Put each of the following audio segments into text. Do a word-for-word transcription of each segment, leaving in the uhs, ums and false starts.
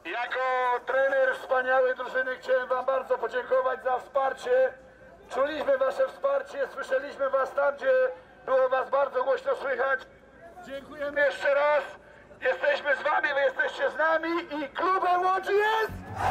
Jako trener wspaniałej drużyny chciałem wam bardzo podziękować za wsparcie. Czuliśmy wasze wsparcie, słyszeliśmy was tam, gdzie było was bardzo głośno słychać. Dziękujemy jeszcze raz. Jesteśmy z wami, wy jesteście z nami i klubem Łodzi jest!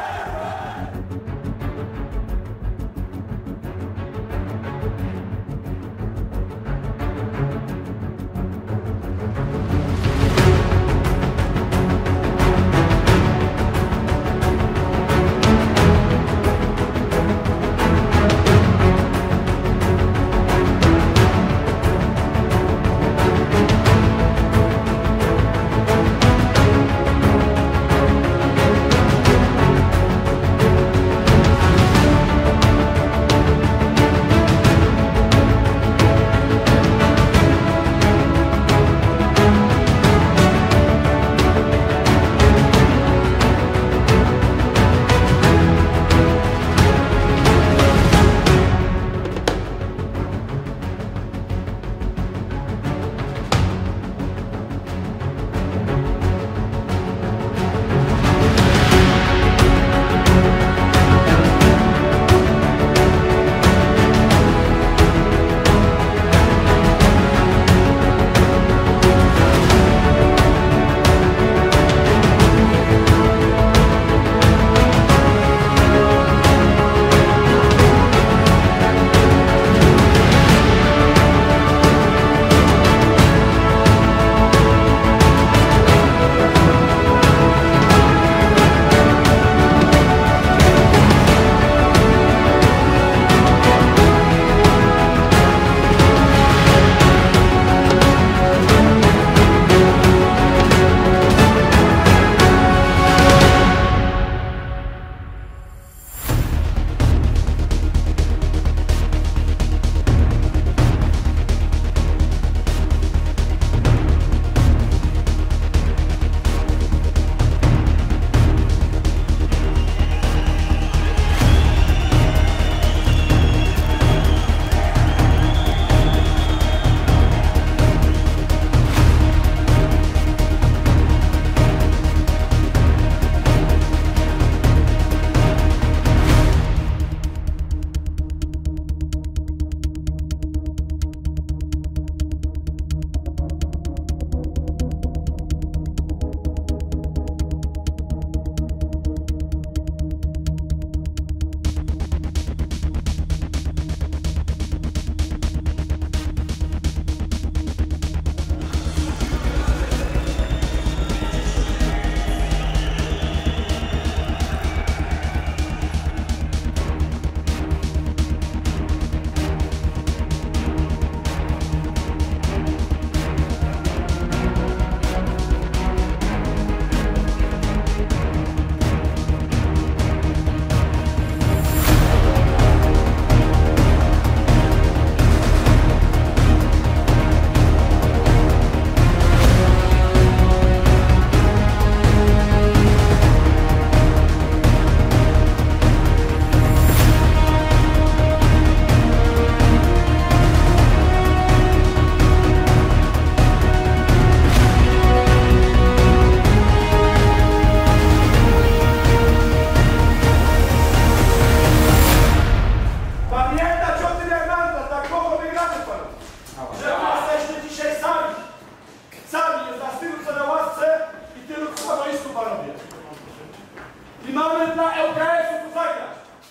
I mamy dla L K S-u tu zagrać.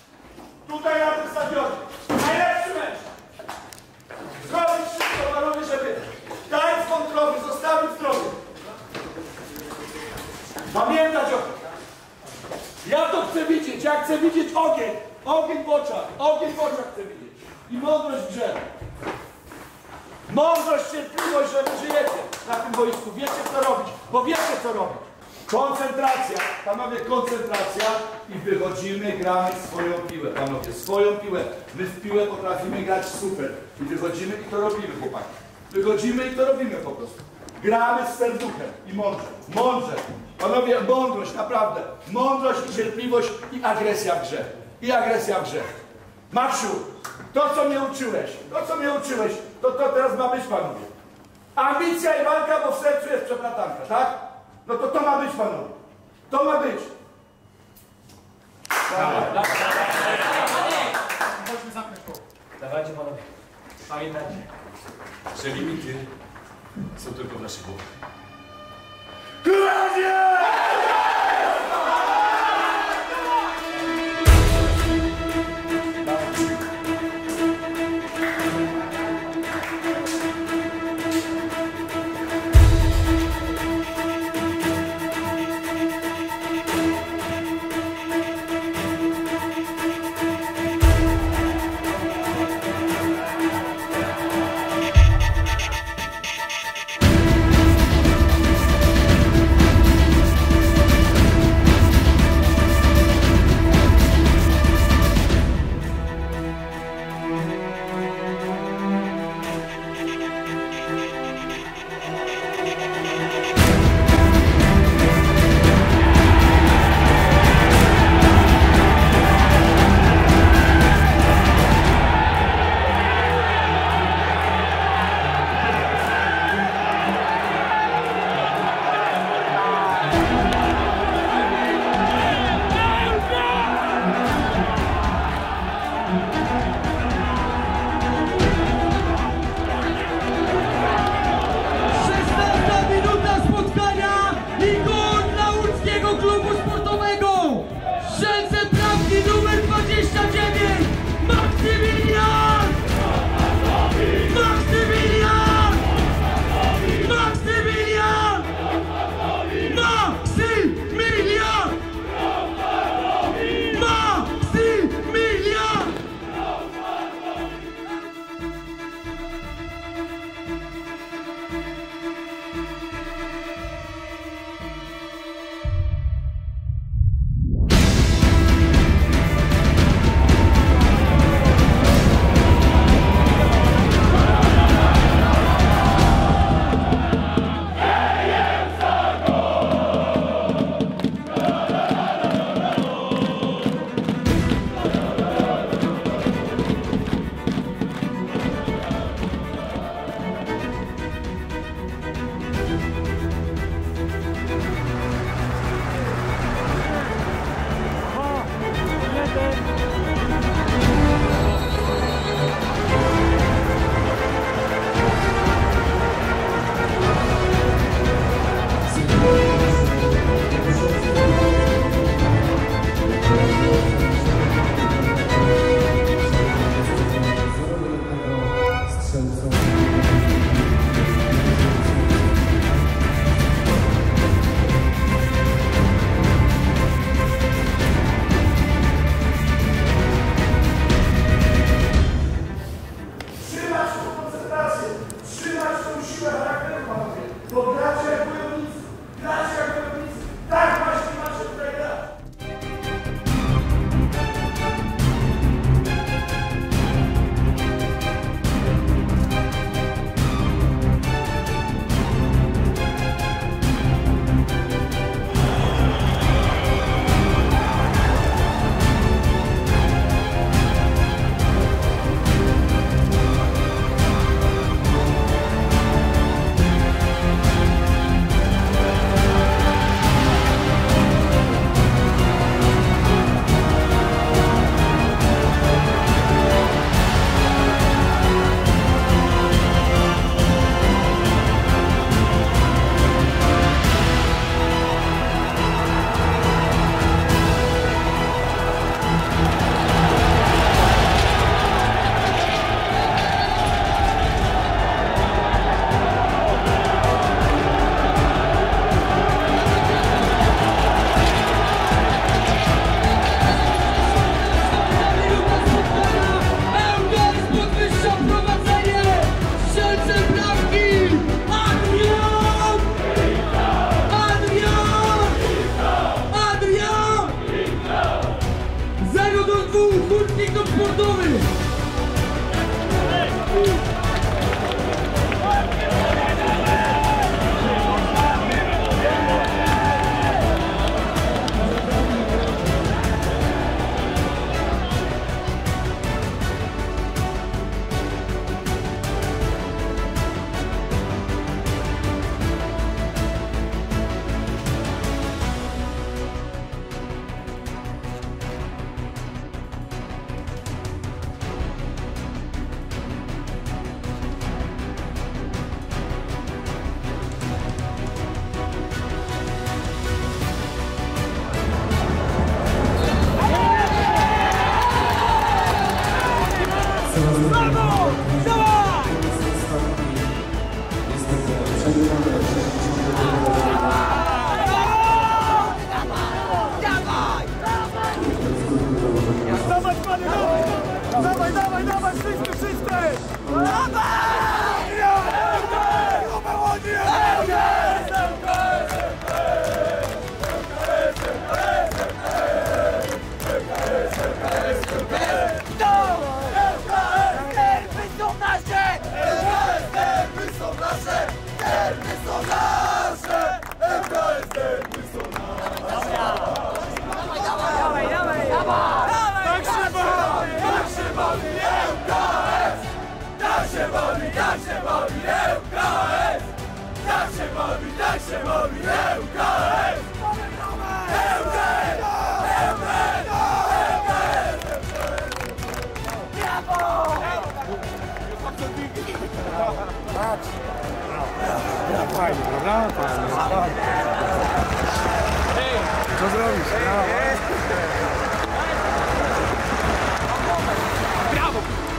Tutaj na tym stadionie. Najlepszy mecz. Zrobić wszystko, panowie, żeby tańc wątroby zostawić zdrowy. Pamiętać o tym. Ja to chcę widzieć. Ja chcę widzieć ogień. Ogień w oczach. Ogień w oczach chcę widzieć. I mądrość w grze. Mądrość, cierpliwość, że wy żyjecie na tym boisku. Wiecie co robić, bo wiecie co robić. Koncentracja, panowie, koncentracja i wychodzimy, gramy swoją piłę, panowie, swoją piłę. My w piłę potrafimy grać super i wychodzimy i to robimy, chłopaki. Wychodzimy i to robimy po prostu. Gramy z serduchem i mądrze, mądrze. Panowie, mądrość, naprawdę. Mądrość i cierpliwość i agresja w grze. I agresja w grze. Maksiu, to co mnie uczyłeś, to co mnie uczyłeś, to, to teraz ma być, panowie. Ambicja i walka, bo w sercu jest przeplatanka, tak? No to to ma być, panowie. To ma być. Chodźmy zamknąć koło. Dawajcie panowie. Pamiętajcie, że limity są tylko w naszych głowach. Fajnie, prawda? Co zrobisz? Brawo!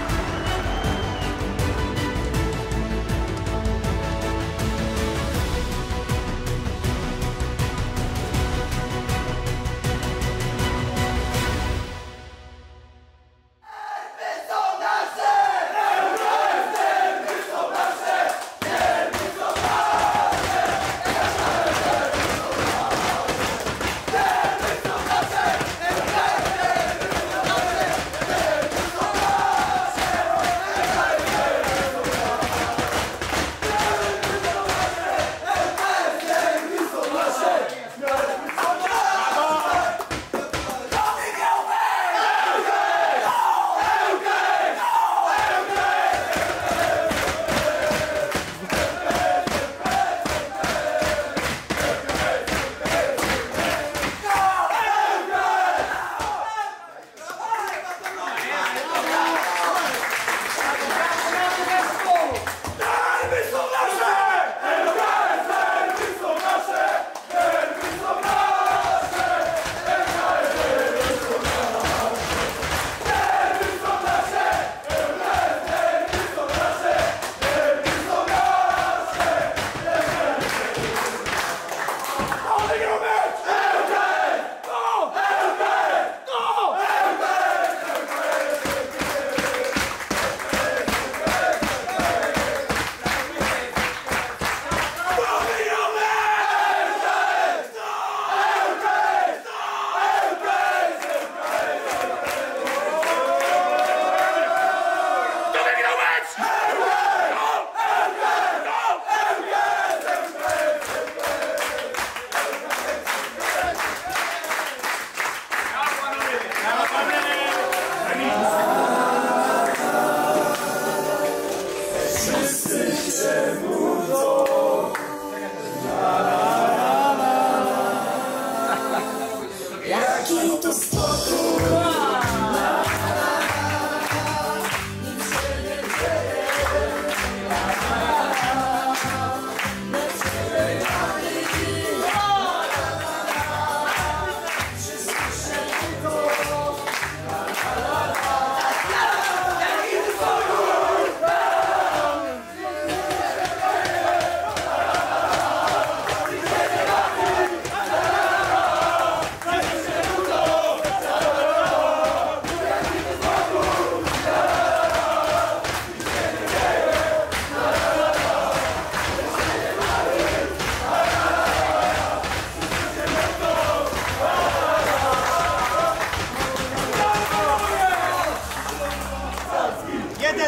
Jeden,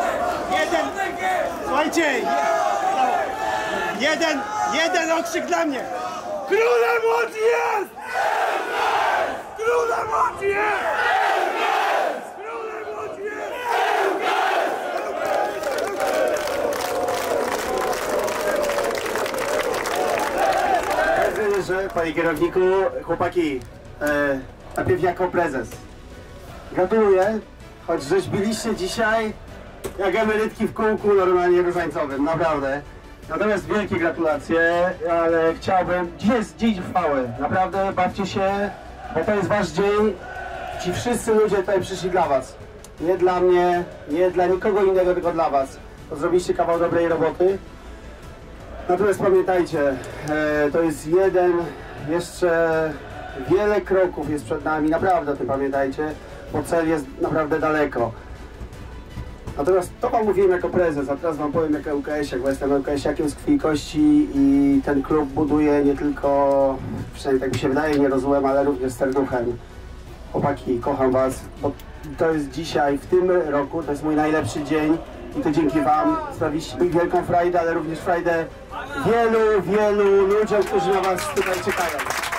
jeden, słuchajcie, jeden, jeden okrzyk dla mnie. Królem Łodzi jest! Królem Łodzi jest! Królem Łodzi jest! Prezesie, panie kierowniku, chłopaki, e, najpierw jako prezes. Gratuluję, choć rzeźbiliście dzisiaj jak emerytki w kółku normalnie różańcowym, naprawdę. Natomiast wielkie gratulacje, ale chciałbym, dzisiaj jest dzień chwały, naprawdę bawcie się, bo to jest wasz dzień. Ci wszyscy ludzie tutaj przyszli dla was. Nie dla mnie, nie dla nikogo innego, tylko dla was. To zrobiliście kawał dobrej roboty. Natomiast pamiętajcie, e, to jest jeden, jeszcze wiele kroków jest przed nami, naprawdę o tym pamiętajcie, bo cel jest naprawdę daleko. Natomiast to wam mówiłem jako prezes, a teraz wam powiem jako ŁKŚiak, bo jestem ŁKŚiakiem z krwi i kości i ten klub buduje nie tylko, przynajmniej tak mi się wydaje, nie rozumiem, ale również serduchem. Chłopaki, kocham was, bo to jest dzisiaj, w tym roku, to jest mój najlepszy dzień i to dzięki wam sprawiliście mi wielką frajdę, ale również frajdę wielu, wielu ludziom, którzy na was tutaj czekają.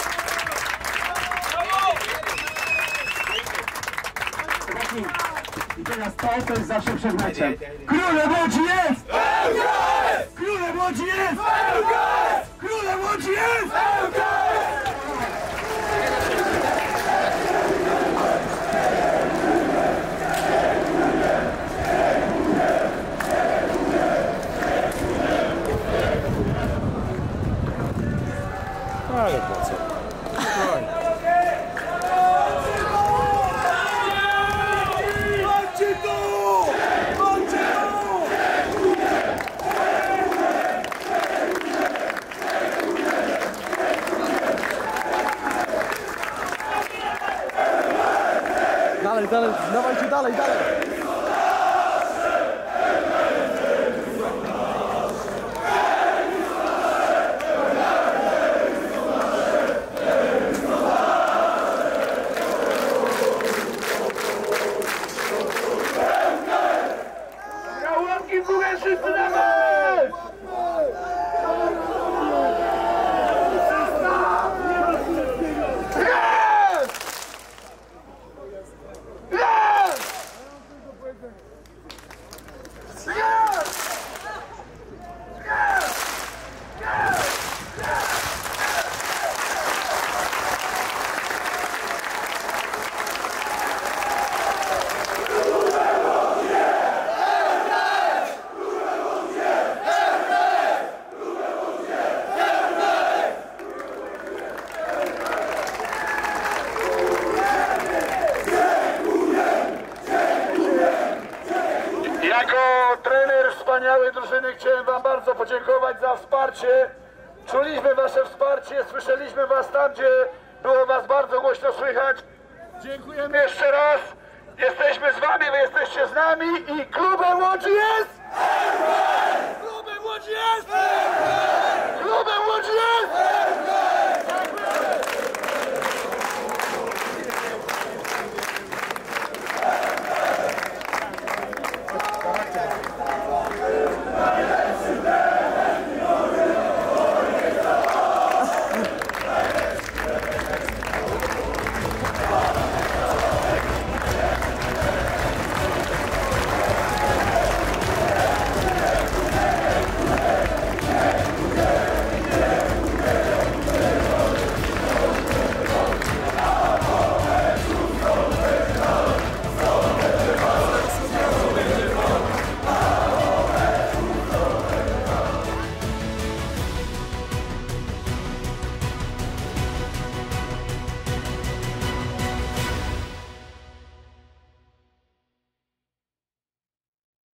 I teraz to, to jest zawsze przed meczem. Królem Łodzi jest! Królem Łodzi jest! Królem Klubem Łódź jest! Ale po co? Chodźcie tu! Chodźcie tu! Dalej, dalej, dawajcie dalej, dalej! Łapki w górę, wszyscy na mecz! Raz! Raz! Raz! Jako trener wspaniałej drużyny chciałem wam bardzo podziękować za wsparcie. Czuliśmy wasze wsparcie, słyszeliśmy was tam, gdzie było was bardzo głośno słychać. Dziękujemy jeszcze raz. Jesteśmy z wami, wy jesteście z nami i Klubem Łódź jest! Klubem Łódź jest!